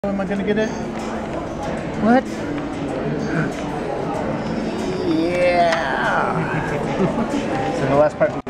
Am I gonna get it? What? Yeah. So the last part